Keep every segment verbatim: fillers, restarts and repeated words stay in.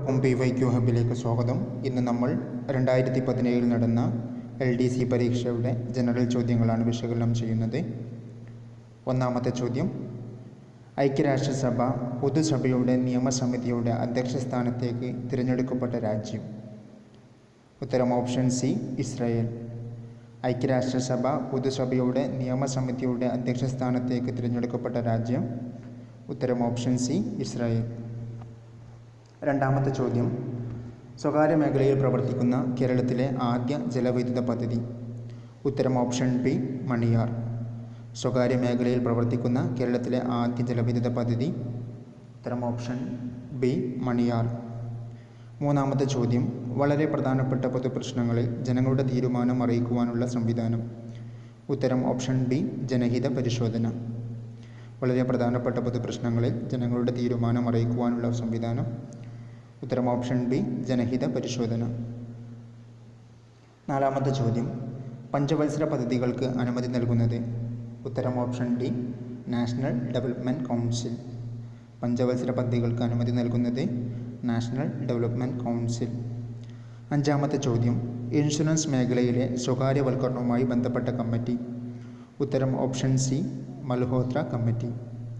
P Y Q ഹബിലേക്ക് സ്വാഗതം. ഇന്ന് നമ്മൾ രണ്ടായിരത്തി പതിനേഴിൽ നടന്ന എൽ ഡി സി പരീക്ഷയുടെ ജനറൽ ചോദ്യങ്ങളാണ് വിശകലനം ചെയ്യുന്നത്. ഒന്നാമത്തെ ചോദ്യം: ഐക്യരാഷ്ട്രസഭ പൊതുസഭയുടെ നിയമസമിതിയുടെ അധ്യക്ഷ സ്ഥാനത്തേക്ക് തിരഞ്ഞെടുക്കപ്പെട്ട രാജ്യം. ഉത്തരം ഓപ്ഷൻ സി, ഇസ്രായേൽ. ഐക്യരാഷ്ട്രസഭ പൊതുസഭയുടെ നിയമസമിതിയുടെ അധ്യക്ഷ സ്ഥാനത്തേക്ക് തിരഞ്ഞെടുക്കപ്പെട്ട രാജ്യം. ഉത്തരം ഓപ്ഷൻ സി, ഇസ്രായേൽ. രണ്ടാമത്തെ ചോദ്യം: സ്വകാര്യ മേഖലയിൽ പ്രവർത്തിക്കുന്ന കേരളത്തിലെ ആദ്യ ജലവൈദ്യുത പദ്ധതി. ഉത്തരം ഓപ്ഷൻ ബി, മണിയാർ. സ്വകാര്യ മേഖലയിൽ പ്രവർത്തിക്കുന്ന കേരളത്തിലെ ആദ്യ ജലവൈദ്യുത പദ്ധതി. ഉത്തരം ഓപ്ഷൻ ബി, മണിയാർ. മൂന്നാമത്തെ ചോദ്യം: വളരെ പ്രധാനപ്പെട്ട പൊതുപ്രശ്നങ്ങളിൽ ജനങ്ങളുടെ തീരുമാനം അറിയിക്കുവാനുള്ള സംവിധാനം. ഉത്തരം ഓപ്ഷൻ ബി, ജനഹിത പരിശോധന. വളരെ പ്രധാനപ്പെട്ട പൊതുപ്രശ്നങ്ങളിൽ ജനങ്ങളുടെ തീരുമാനം അറിയിക്കുവാനുള്ള സംവിധാനം. ഉത്തരം ഓപ്ഷൻ ബി, ജനഹിത പരിശോധന. നാലാമത്തെ ചോദ്യം: പഞ്ചവത്സര പദ്ധതികൾക്ക് അനുമതി നൽകുന്നത്. ഉത്തരം option D, national development council. പഞ്ചവത്സര പദ്ധതികൾക്ക് അനുമതി നൽകുന്നത് നാഷണൽ ഡെവലപ്മെൻറ്റ് കൗൺസിൽ. അഞ്ചാമത്തെ ചോദ്യം: ഇൻഷുറൻസ് മേഖലയിലെ സ്വകാര്യവൽക്കരണവുമായി ബന്ധപ്പെട്ട കമ്മിറ്റി. ഉത്തരം option C, Malhotra committee.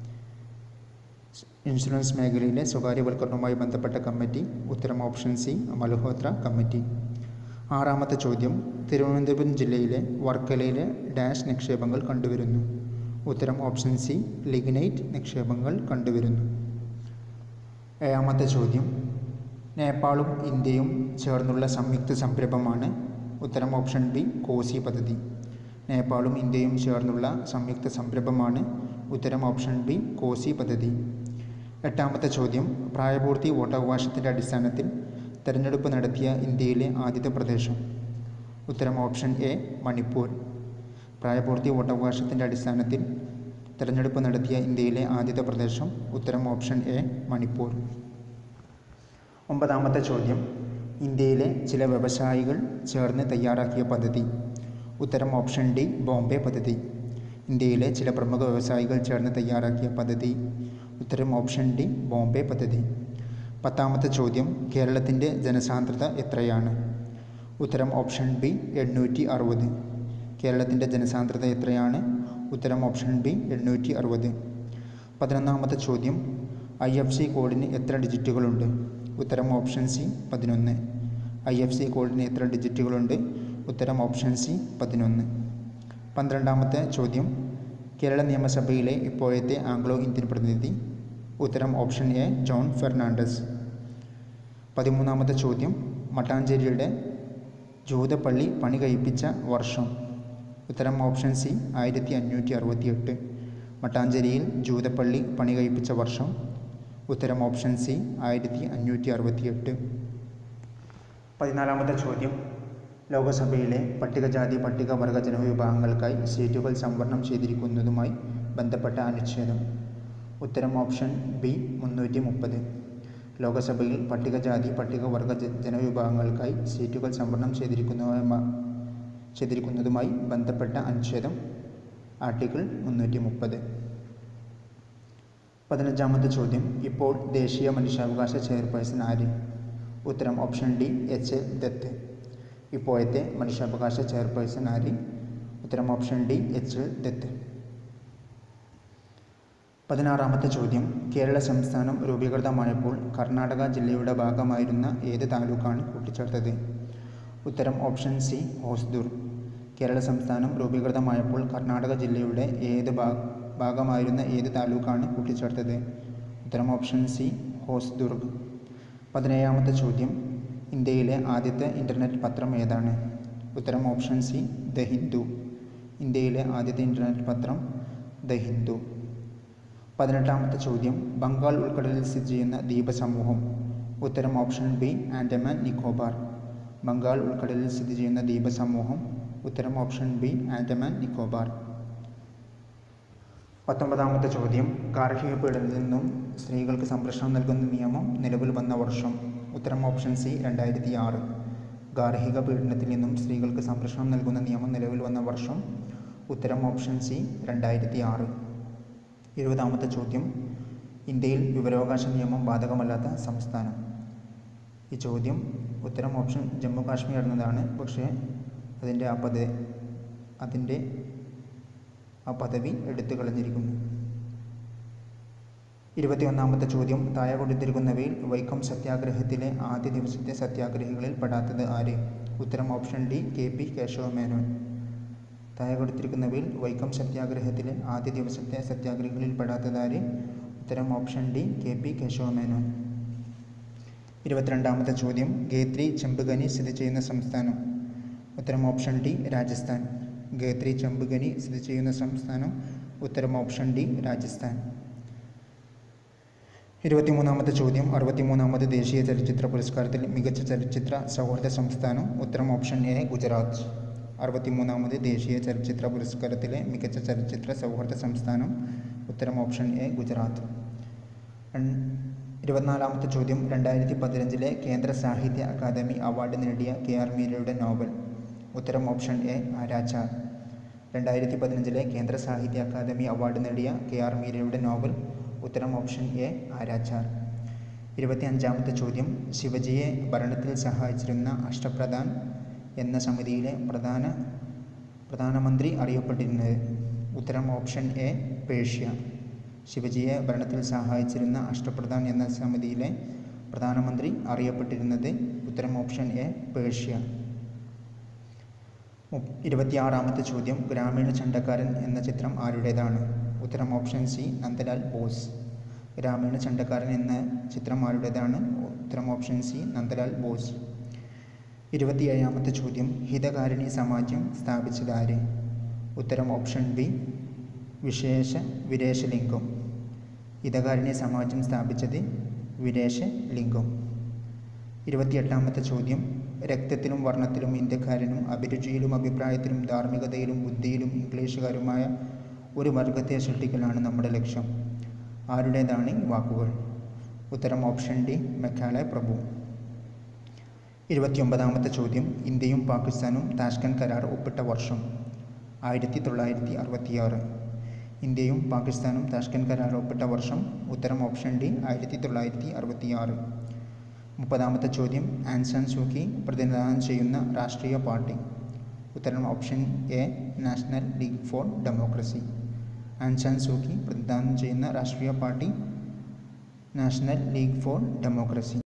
Insurance മേഖലയിലെ സ്വകാര്യവൽക്കരണവുമായി ബന്ധപ്പെട്ട കമ്മിറ്റി. ഉത്തരം ഓപ്ഷൻ സി, മൽഹോത്ര കമ്മിറ്റി. ആറാമത്തെ ചോദ്യം: തിരുവനന്തപുരം ജില്ലയിലെ വർക്കലയിലെ ഡാഷ് നിക്ഷേപങ്ങൾ കണ്ടുവരുന്നു. ഉത്തരം ഓപ്ഷൻ സി, ലിഗ്നൈറ്റ് നിക്ഷേപങ്ങൾ കണ്ടുവരുന്നു. ഏഴാമത്തെ ചോദ്യം: നേപ്പാളും ഇന്ത്യയും ചേർന്നുള്ള സംയുക്ത സംരംഭമാണ്. ഉത്തരം ഓപ്ഷൻ ബി, കോസി പദ്ധതി. നേപ്പാളും ഇന്ത്യയും ചേർന്നുള്ള സംയുക്ത സംരംഭമാണ്. ഉത്തരം ഓപ്ഷൻ ബി, കോസി പദ്ധതി. എട്ടാമത്തെ ചോദ്യം: പ്രായപൂർത്തി വോട്ടവകാശത്തിൻ്റെ അടിസ്ഥാനത്തിൽ തെരഞ്ഞെടുപ്പ് നടത്തിയ ഇന്ത്യയിലെ ആദ്യത്തെ പ്രദേശം. ഉത്തരം ഓപ്ഷൻ എ, മണിപ്പൂർ. പ്രായപൂർത്തി വോട്ടവകാശത്തിൻ്റെ അടിസ്ഥാനത്തിൽ തെരഞ്ഞെടുപ്പ് നടത്തിയ ഇന്ത്യയിലെ ആദ്യത്തെ പ്രദേശം. ഉത്തരം ഓപ്ഷൻ എ, മണിപ്പൂർ. ഒമ്പതാമത്തെ ചോദ്യം: ഇന്ത്യയിലെ ചില വ്യവസായികൾ ചേർന്ന് തയ്യാറാക്കിയ പദ്ധതി. ഉത്തരം ഓപ്ഷൻ ഡി, ബോംബെ പദ്ധതി. ഇന്ത്യയിലെ ചില പ്രമുഖ വ്യവസായികൾ ചേർന്ന് തയ്യാറാക്കിയ പദ്ധതി. ഉത്തരം ഓപ്ഷൻ ഡി, ബോംബെ പദ്ധതി. പത്താമത്തെ ചോദ്യം: കേരളത്തിൻ്റെ ജനസാന്ദ്രത എത്രയാണ്. ഉത്തരം ഓപ്ഷൻ ബി, എണ്ണൂറ്റി അറുപത്. കേരളത്തിൻ്റെ ജനസാന്ദ്രത എത്രയാണ്. ഉത്തരം ഓപ്ഷൻ ബി, എണ്ണൂറ്റി അറുപത്. പതിനൊന്നാമത്തെ ചോദ്യം: ഐ എഫ് സി കോഡിന് എത്ര ഡിജിറ്റുകളുണ്ട്. ഉത്തരം ഓപ്ഷൻ സി, പതിനൊന്ന്. ഐ എഫ് സി കോഡിന് എത്ര ഡിജിറ്റുകളുണ്ട്. ഉത്തരം ഓപ്ഷൻ സി, പതിനൊന്ന്. പന്ത്രണ്ടാമത്തെ ചോദ്യം: കേരള നിയമസഭയിലെ ഇപ്പോഴത്തെ ആംഗ്ലോ ഇന്ത്യൻ പ്രതിനിധി. ഉത്തരം ഓപ്ഷൻ എ, ജോൺ ഫെർണാണ്ടസ്. പതിമൂന്നാമത്തെ ചോദ്യം: മട്ടാഞ്ചേരിയുടെ ജൂതപ്പള്ളി പണി കഴിപ്പിച്ച വർഷം. ഉത്തരം ഓപ്ഷൻ സി, ആയിരത്തി അഞ്ഞൂറ്റി അറുപത്തി എട്ട്. മട്ടാഞ്ചേരിയിൽ ജൂതപ്പള്ളി പണി കഴിപ്പിച്ച വർഷം. ഉത്തരം ഓപ്ഷൻ സി, ആയിരത്തി അഞ്ഞൂറ്റി അറുപത്തി എട്ട്. പതിനാലാമത്തെ ചോദ്യം: ലോകസഭയിലെ പട്ടികജാതി പട്ടികവർഗ ജനവിഭാഗങ്ങൾക്കായി സീറ്റുകൾ സംവരണം ചെയ്തിരിക്കുന്നതുമായി ബന്ധപ്പെട്ട അനുച്ഛേദം. ഉത്തരം ഓപ്ഷൻ ബി, മുന്നൂറ്റി മുപ്പത്. ലോകസഭയിൽ പട്ടികജാതി പട്ടികവർഗ ജനവിഭാഗങ്ങൾക്കായി സീറ്റുകൾ സംവരണം ചെയ്തിരിക്കുന്നതുമായി ചെയ്തിരിക്കുന്നതുമായി ബന്ധപ്പെട്ട അനുച്ഛേദം ആർട്ടിക്കിൾ മുന്നൂറ്റി മുപ്പത്. പതിനഞ്ചാമത്തെ ചോദ്യം: ഇപ്പോൾ ദേശീയ മനുഷ്യാവകാശ ചെയർപേഴ്സൺ ആര്. ഉത്തരം option D, H A Dutt. ഇപ്പോഴത്തെ മനുഷ്യാവകാശ ചെയർപേഴ്സൺ ആര്. ഉത്തരം option D, H A Dutt. പതിനാറാമത്തെ ചോദ്യം: കേരള സംസ്ഥാനം രൂപീകൃതമായപ്പോൾ കർണാടക ജില്ലയുടെ ഭാഗമായിരുന്ന ഏത് താലൂക്കാണ് കൂട്ടിച്ചേർത്തത്. ഉത്തരം ഓപ്ഷൻ സി, ഹോസ്ദുർ. കേരള സംസ്ഥാനം രൂപീകൃതമായപ്പോൾ കർണാടക ജില്ലയുടെ ഏത് ഭാഗമായിരുന്ന ഏത് താലൂക്കാണ് കൂട്ടിച്ചേർത്തത്. ഉത്തരം ഓപ്ഷൻ സി, ഹോസ്ദുർഗ്. പതിനേഴാമത്തെ ചോദ്യം: ഇന്ത്യയിലെ ആദ്യത്തെ ഇൻ്റർനെറ്റ് പത്രം ഏതാണ്. ഉത്തരം ഓപ്ഷൻ സി, ദ ഹിന്ദു. ഇന്ത്യയിലെ ആദ്യത്തെ ഇൻ്റർനെറ്റ് പത്രം ദ ഹിന്ദു. പതിനെട്ടാമത്തെ ചോദ്യം: ബംഗാൾ ഉൾക്കടലിൽ സ്ഥിതി ചെയ്യുന്ന ദ്വീപസമൂഹം. ഉത്തരം ഓപ്ഷൻ ബി, ആൻഡമാൻ നിക്കോബാർ. ബംഗാൾ ഉൾക്കടലിൽ സ്ഥിതി ചെയ്യുന്ന ദ്വീപസമൂഹം. ഉത്തരം ഓപ്ഷൻ ബി, ആൻഡമാൻ നിക്കോബാർ. പത്തൊമ്പതാമത്തെ ചോദ്യം: ഗാർഹിക പീഡനത്തിൽ നിന്നും സ്ത്രീകൾക്ക് സംരക്ഷണം നൽകുന്ന നിയമം നിലവിൽ വന്ന വർഷം. ഉത്തരം ഓപ്ഷൻ സി, രണ്ടായിരത്തി ആറ്. ഗാർഹിക പീഡനത്തിൽ നിന്നും സ്ത്രീകൾക്ക് സംരക്ഷണം നൽകുന്ന നിയമം നിലവിൽ വന്ന വർഷം. ഉത്തരം ഓപ്ഷൻ സി, രണ്ടായിരത്തി ആറ്. ഇരുപതാമത്തെ ചോദ്യം: ഇന്ത്യയിൽ വിവരാവകാശ നിയമം ബാധകമല്ലാത്ത സംസ്ഥാനം. ഈ ചോദ്യം ഉത്തരം ഓപ്ഷൻ ജമ്മു കാശ്മീർ എന്നതാണ്. പക്ഷേ അതിൻ്റെ ആ പദ അതിൻ്റെ ആ പദവി എടുത്തു കളഞ്ഞിരിക്കുന്നു. ഇരുപത്തി ഒന്നാമത്തെ ചോദ്യം, താഴെ കൊടുത്തിരിക്കുന്നവയിൽ വൈക്കം സത്യാഗ്രഹത്തിലെ ആദ്യ ദിവസത്തെ സത്യാഗ്രഹികളിൽ പെടാത്തത് ആര്? ഉത്തരം option D K P Kesava Menon. താഴെ കൊടുത്തിരിക്കുന്നവയിൽ വൈക്കം സത്യാഗ്രഹത്തിലെ ആദ്യ ദിവസത്തെ സത്യാഗ്രഹികളിൽ പെടാത്തത് ആര്? ഉത്തരം option D K P Kesava Menon. ഇരുപത്തിരണ്ടാമത്തെ ചോദ്യം, ഗേത്രി ചെമ്പുകനി സ്ഥിതി ചെയ്യുന്ന സംസ്ഥാനം? ഉത്തരം ഓപ്ഷൻ ഡി രാജസ്ഥാൻ. ഗേത്രി ചെമ്പുകനി സ്ഥിതി ചെയ്യുന്ന സംസ്ഥാനം? ഉത്തരം ഓപ്ഷൻ ഡി രാജസ്ഥാൻ. ഇരുപത്തിമൂന്നാമത്തെ ചോദ്യം, അറുപത്തിമൂന്നാമത് ദേശീയ ചലച്ചിത്ര പുരസ്കാരത്തിൽ മികച്ച ചലച്ചിത്ര സൗഹൃദ സംസ്ഥാനം? ഉത്തരം ഓപ്ഷൻ എ ഗുജറാത്ത്. അറുപത്തിമൂന്നാമത് ദേശീയ ചലച്ചിത്ര പുരസ്കാരത്തിലെ മികച്ച ചലച്ചിത്ര സൗഹൃദ സംസ്ഥാനം? ഉത്തരം ഓപ്ഷൻ എ ഗുജറാത്ത്. ഇരുപത്തിനാലാമത്തെ ചോദ്യം, രണ്ടായിരത്തി പതിനഞ്ചിലെ കേന്ദ്ര സാഹിത്യ അക്കാദമി അവാർഡ് നേടിയ കെ ആർ മീരയുടെ നോവൽ? ഉത്തരം ഓപ്ഷൻ എ ആരാച്ചാർ. രണ്ടായിരത്തി പതിനഞ്ചിലെ കേന്ദ്ര സാഹിത്യ അക്കാദമി അവാർഡ് നേടിയ കെ ആർ മീരയുടെ നോവൽ? ഉത്തരം ഓപ്ഷൻ എ ആരാച്ചാർ. ഇരുപത്തി അഞ്ചാമത്തെ ചോദ്യം, ശിവജിയെ ഭരണത്തിൽ സഹായിച്ചിരുന്ന അഷ്ടപ്രധാൻ എന്ന സമിതിയിലെ പ്രധാന പ്രധാനമന്ത്രി അറിയപ്പെട്ടിരുന്നത്? ഉത്തരം ഓപ്ഷൻ എ പേഷ്യ. ശിവജിയെ ഭരണത്തിൽ സഹായിച്ചിരുന്ന അഷ്ടപ്രധാൻ എന്ന സമിതിയിലെ പ്രധാനമന്ത്രി അറിയപ്പെട്ടിരുന്നത്? ഉത്തരം ഓപ്ഷൻ എ പേഷ്യ. ഇരുപത്തിയാറാമത്തെ ചോദ്യം, ഗ്രാമീണ ചണ്ടക്കാരൻ എന്ന ചിത്രം ആരുടേതാണ്? ഉത്തരം ഓപ്ഷൻ സി നന്ദലാൽ ബോസ്. ഗ്രാമീണ ചണ്ടക്കാരൻ എന്ന ചിത്രം ആരുടേതാണ്? ഉത്തരം ഓപ്ഷൻ സി നന്ദലാൽ ബോസ്. ഇരുപത്തിയേഴാമത്തെ ചോദ്യം, ഹിതകാരിണി സമാജം സ്ഥാപിച്ചത് ആര്? ഉത്തരം ഓപ്ഷൻ ബി വിശേഷ വിരേശലിംഗം. ഹിതകാരിണി സമാജം സ്ഥാപിച്ചത് വിരേശലിംഗം. ഇരുപത്തിയെട്ടാമത്തെ ചോദ്യം, രക്തത്തിലും വർണ്ണത്തിലും ഇന്ത്യക്കാരനും അഭിരുചിയിലും അഭിപ്രായത്തിലും ധാർമ്മികതയിലും ബുദ്ധിയിലും ഇംഗ്ലീഷുകാരുമായ ഒരു വർഗത്തെ സൃഷ്ടിക്കലാണ് നമ്മുടെ ലക്ഷ്യം. ആരുടേതാണ് ഈ വാക്കുകൾ? ഉത്തരം ഓപ്ഷൻ ഡി മെക്കാലെ പ്രഭു. ഇരുപത്തിയൊമ്പതാമത്തെ ചോദ്യം, ഇന്ത്യയും പാകിസ്ഥാനും താഷ്കന്റ് കരാർ ഒപ്പിട്ട വർഷം? ആയിരത്തി തൊള്ളായിരത്തി അറുപത്തിയാറ്. ഇന്ത്യയും പാകിസ്ഥാനും താഷ്കന്റ് കരാർ ഒപ്പിട്ട വർഷം? ഉത്തരം ഓപ്ഷൻ ഡി ആയിരത്തി തൊള്ളായിരത്തി അറുപത്തിയാറ്. മുപ്പതാമത്തെ ചോദ്യം, ആങ് സാൻ സൂക്കി പ്രതിനിധാനം ചെയ്യുന്ന രാഷ്ട്രീയ പാർട്ടി? ഉത്തരം option A national league for democracy. Aung San Suu Kyi പ്രതിനിധാനം ചെയ്യുന്ന രാഷ്ട്രീയ party national league for democracy.